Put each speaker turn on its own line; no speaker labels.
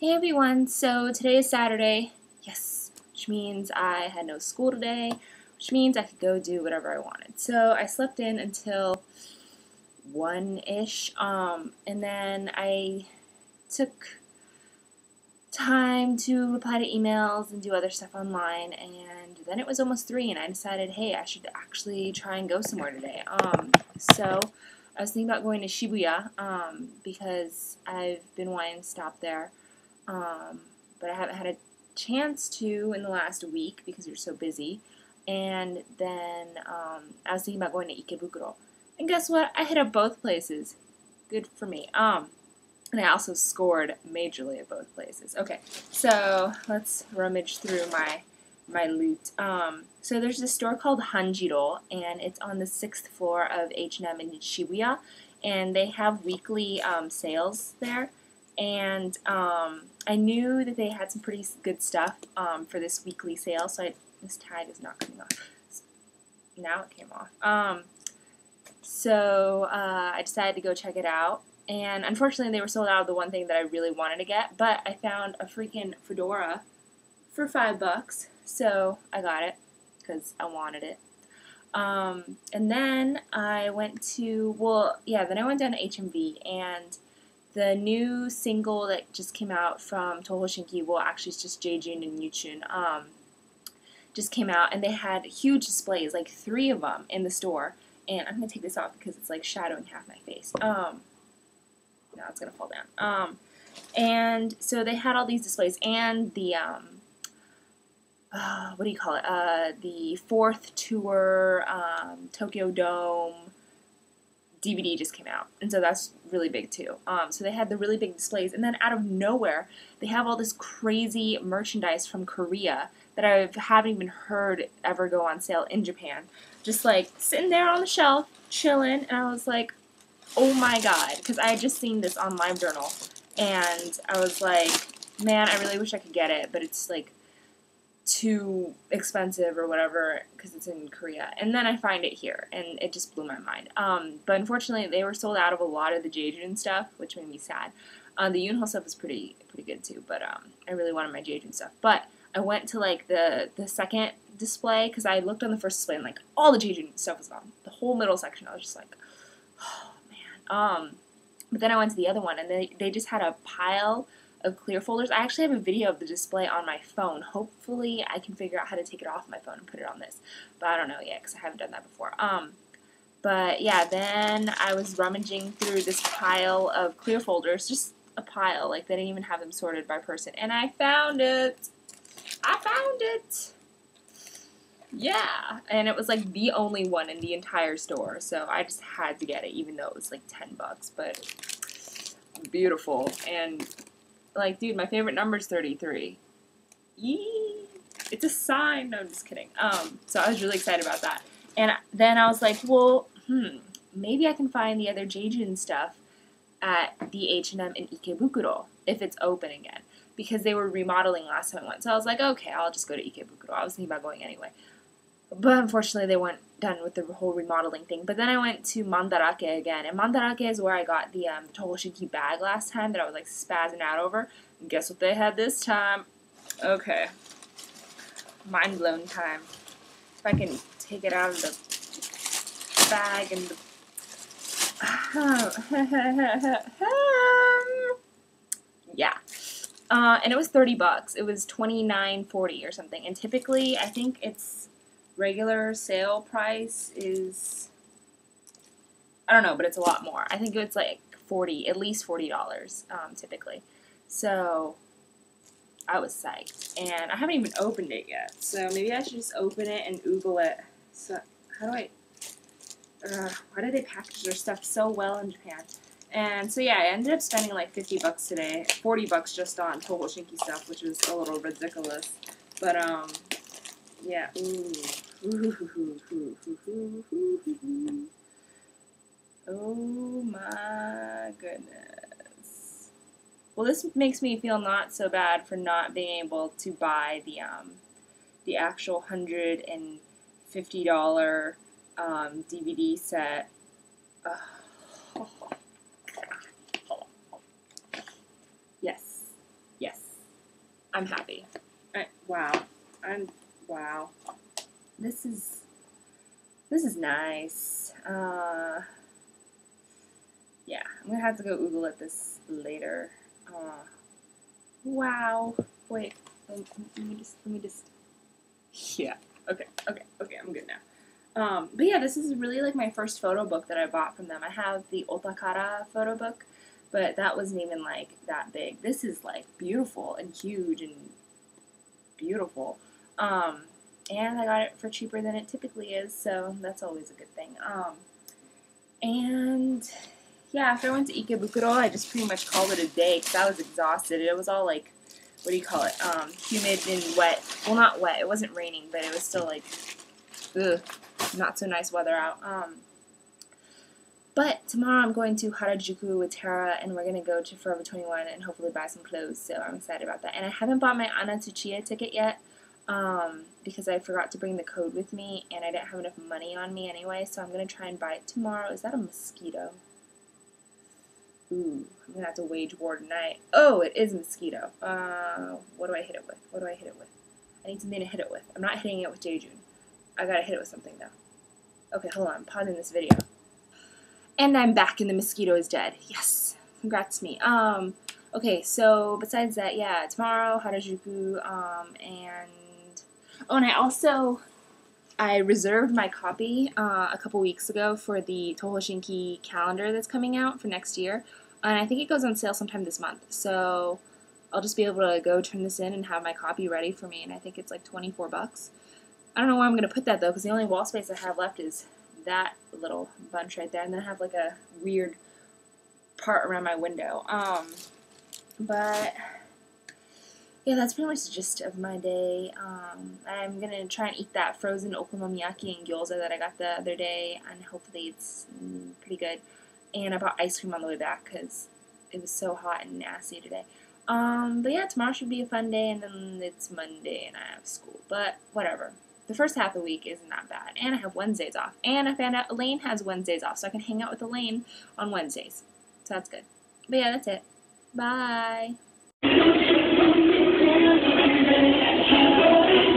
Hey everyone, so today is Saturday, yes, which means I had no school today, which means I could go do whatever I wanted. So I slept in until 1-ish, and then I took time to reply to emails and do other stuff online, and then it was almost 3 and I decided, hey, I should actually try and go somewhere today. So I was thinking about going to Shibuya, because I've been wanting to stop there. But I haven't had a chance to in the last week because you're so busy. And then I was thinking about going to Ikebukuro. And guess what? I hit up both places. Good for me. And I also scored majorly at both places. Okay, so let's rummage through my loot. So there's this store called Hanjiro, and it's on the 6th floor of H&M in Shibuya. And they have weekly sales there. And I knew that they had some pretty good stuff for this weekly sale, so this tag is not coming off. Now it came off. So I decided to go check it out, and unfortunately they were sold out of the one thing that I really wanted to get, but I found a freaking fedora for $5, so I got it because I wanted it. And then I went to, then I went down to HMV, and the new single that just came out from Toho Shinki, well, actually it's just Jaejun and Yuchun, just came out, and they had huge displays, like 3 of them in the store. And I'm going to take this off because it's like shadowing half my face. Now it's going to fall down. And so they had all these displays, and the, what do you call it? The 4th tour Tokyo Dome DVD just came out, and so that's really big too. So they had the really big displays, and then out of nowhere, they have all this crazy merchandise from Korea that I haven't even heard ever go on sale in Japan. Just like sitting there on the shelf, chilling, and I was like, oh my god, because I had just seen this on LiveJournal, and I was like, man, I really wish I could get it, but it's like too expensive or whatever because it's in Korea. And then I find it here, and it just blew my mind. But unfortunately, they were sold out of a lot of the Jaejun stuff, which made me sad. The Yunho stuff is pretty good too, but I really wanted my Jaejun stuff. But I went to like the second display because I looked on the first display and like all the Jaejun stuff was on the whole middle section. I was just like, oh man. But then I went to the other one, and they just had a pile of clear folders. I actually have a video of the display on my phone. Hopefully I can figure out how to take it off my phone and put it on this, but I don't know yet because I haven't done that before. But yeah, then I was rummaging through this pile of clear folders, just a pile, like they didn't even have them sorted by person, and I found it. I found it. Yeah, and it was like the only one in the entire store, so I just had to get it, even though it was like $10, but beautiful. And like, dude, my favorite number is 33. Yee! It's a sign. No, I'm just kidding. So I was really excited about that. And then I was like, well, maybe I can find the other Jaejun stuff at the H&M in Ikebukuro if it's open again, because they were remodeling last time I went. So I was like, okay, I'll just go to Ikebukuro. I was thinking about going anyway. But unfortunately, they weren't done with the whole remodeling thing. But then I went to Mandarake again. And Mandarake is where I got the Toho Shinki bag last time that I was like spazzing out over. And guess what they had this time? Okay. Mind blown time. If I can take it out of the bag and the... yeah. And it was $30. It was $29.40 or something. And typically, I think it's regular sale price is, I don't know, but it's a lot more. I think it's like at least $40 typically. So I was psyched, and I haven't even opened it yet. So maybe I should just open it and oogle it. So how do I? Why do they package their stuff so well in Japan? And so yeah, I ended up spending like $50 today, $40 just on Toho Shinki stuff, which was a little ridiculous. But yeah, oh my goodness. Well, this makes me feel not so bad for not being able to buy the actual $150 DVD set. Yes. Yes. I'm happy.
Wow. Wow.
This is nice. Yeah, I'm gonna have to go Google at this later. Wow. Wait. Let me just. Yeah. Okay. I'm good now. But yeah, this is really like my first photo book that I bought from them. I have the Otakara photo book, but that wasn't even like that big. This is like beautiful and huge and beautiful. And I got it for cheaper than it typically is, so that's always a good thing. And yeah, after I went to Ikebukuro, I just pretty much called it a day because I was exhausted. It was all like, what do you call it? Humid and wet. Well, not wet. It wasn't raining, but it was still like, ugh, not so nice weather out. But tomorrow I'm going to Harajuku with Tara, and we're going to go to Forever 21 and hopefully buy some clothes, so I'm excited about that. And I haven't bought my Ana Tsuchiya ticket yet because I forgot to bring the code with me, and I didn't have enough money on me anyway, so I'm going to try and buy it tomorrow. Is that a mosquito? Ooh, I'm going to have to wage war tonight. Oh, it is a mosquito. What do I hit it with? I need something to hit it with. I'm not hitting it with Jejun. I got to hit it with something, though. Okay, hold on. I'm pausing this video. And I'm back and the mosquito is dead. Yes. Congrats to me. Okay, so besides that, yeah, tomorrow, Harajuku, and I reserved my copy a couple weeks ago for the Tohoshinki calendar that's coming out for next year, and I think it goes on sale sometime this month, so I'll just be able to go turn this in and have my copy ready for me, and I think it's like 24 bucks. I don't know where I'm going to put that, though, because the only wall space I have left is that little bunch right there, and then I have like a weird part around my window. But yeah, that's pretty much the gist of my day. I'm gonna try and eat that frozen okonomiyaki and gyoza that I got the other day, and hopefully it's pretty good. And I bought ice cream on the way back because it was so hot and nasty today. But yeah, tomorrow should be a fun day, and then it's Monday and I have school. But whatever. The first half of the week isn't that bad, and I have Wednesdays off. And I found out Elaine has Wednesdays off, so I can hang out with Elaine on Wednesdays. So that's good. But yeah, that's it. Bye.